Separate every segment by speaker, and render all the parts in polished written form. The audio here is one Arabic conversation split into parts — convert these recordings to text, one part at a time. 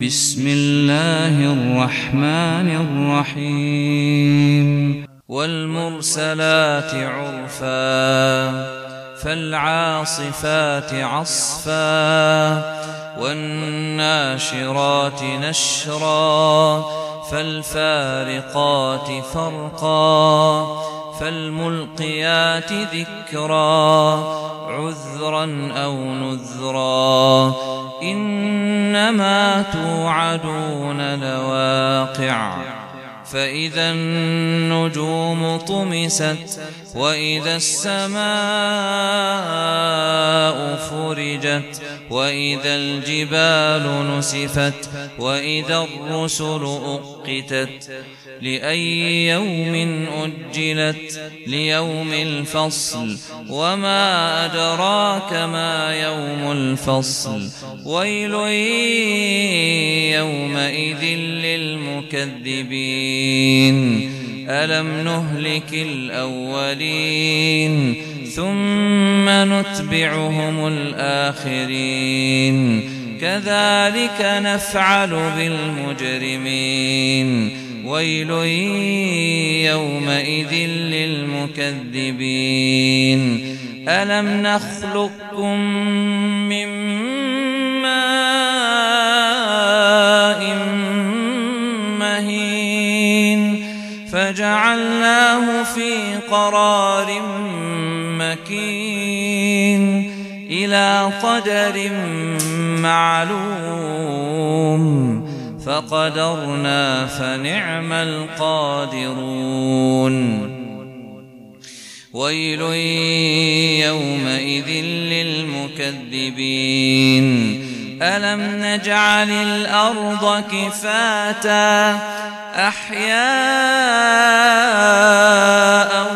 Speaker 1: بسم الله الرحمن الرحيم والمرسلات عرفا فالعاصفات عصفا والناشرات نشرا فالفارقات فرقا فالملقيات ذكرا عذرا أو نذرا إنما توعدون لواقع فإذا النجوم طمست وإذا السماء فرجت وإذا الجبال نسفت وإذا الرسل أقتت لأي يوم أجلت ليوم الفصل وما أدراك ما يوم الفصل ويل يومئذ للمكذبين ألم نهلك الأولين ثم نتبعهم الآخرين كذلك نفعل بالمجرمين ويل يومئذ للمكذبين ألم نخلقكم من ماء مهين فجعلناه في قرار مكين إلى قدر معلوم فقدرنا فنعم القادرون ويل يومئذ للمكذبين ألم نجعل الأرض كفاتا أحياء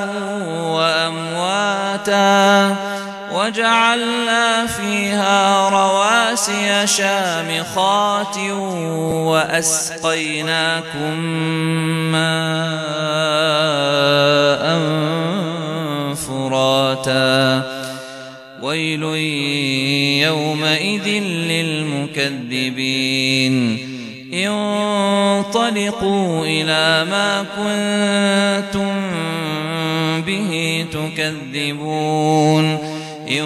Speaker 1: وأمواتا وجعلنا فيها رواسي شامخات وأسقيناكم ماء فراتا ويل يومئذ للمكذبين انطلقوا إلى ما كنتم به تكذبون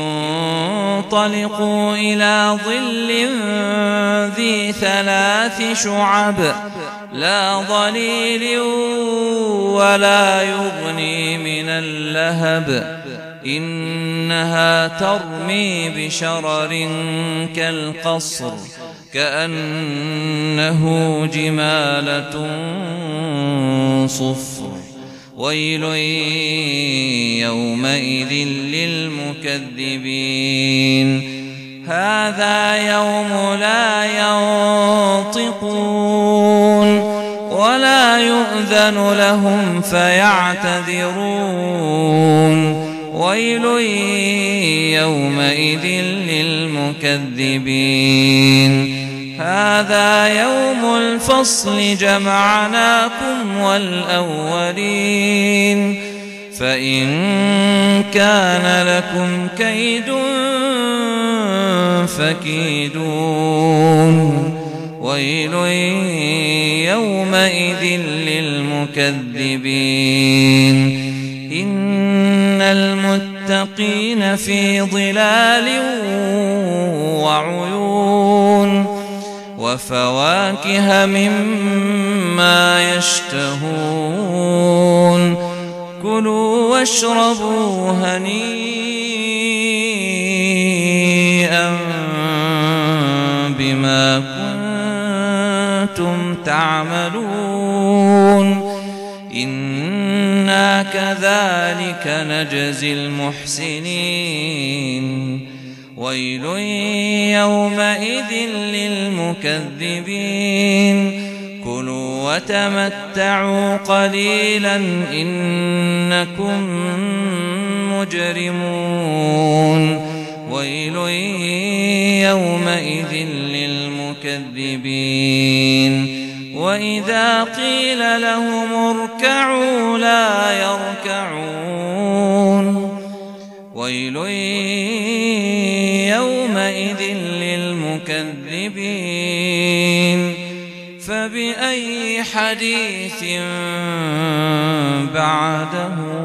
Speaker 1: انطلقوا إلى ظل ذي 3 شعب لا ظليل ولا يغني من اللهب إنها ترمي بشرر كالقصر كأنه جمالة صفر ويل يومئذ للمكذبين هذا يوم لا ينطقون ولا يؤذن لهم فيعتذرون ويل يومئذ للمكذبين هذا يوم الفصل جمعناكم والأولين فإن كان لكم كيد فكيدون ويل يومئذ للمكذبين إن المتقين في ظلال وعيون وفواكه مما يشتهون كلوا واشربوا هنيئا بما كنتم تعملون إنا كذلك نجزي المحسنين ويل يومئذ للمكذبين كلوا وتمتعوا قليلا إنكم مجرمون ويل يومئذ للمكذبين وإذا قيل لهم اركعوا لا يركعون ويل يومئذ للمكذبين فبأي حديث بعده